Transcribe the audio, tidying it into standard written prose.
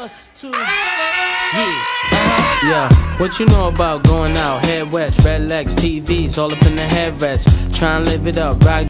Us too. Yeah. Yeah, what you know about going out? Head west, red legs, TVs, all up in the headrest. Try and live it up, rock.